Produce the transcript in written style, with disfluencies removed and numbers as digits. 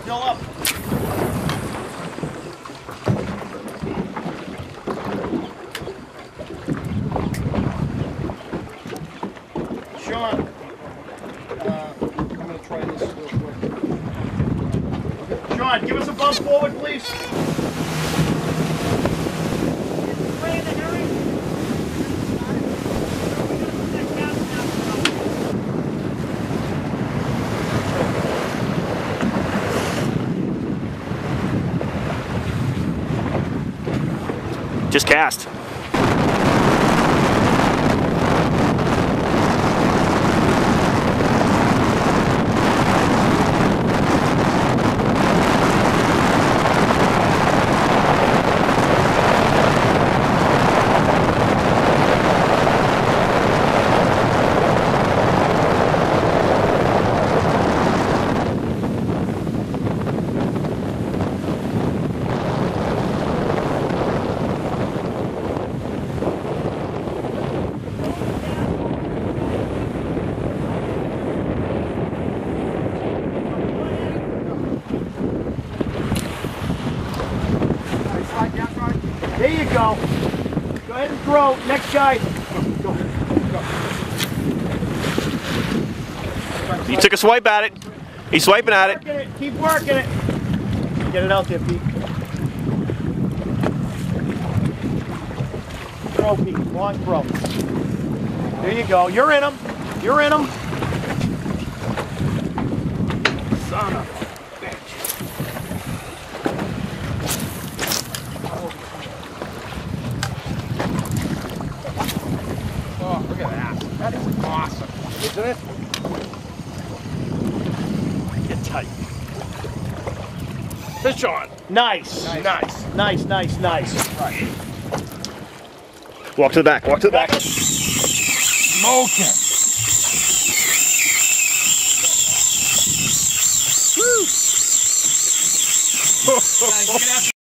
Still up. Sean, I'm going to try this real quick. Sean, give us a bump forward, please. Just cast. There you go. Go ahead and throw. Next guy. Go. He took a swipe at it. He's swiping at it. Keep working it. Get it out there, Pete. Throw, Pete. Long throw. There you go. You're in him. You're in him. Son of a bitch. Oh, look at that. That is awesome. Isn't it? Get tight. Fish on. Nice. Nice. Nice, nice, nice. Right. Walk to the back. Walk to the back. Smoking. Woo.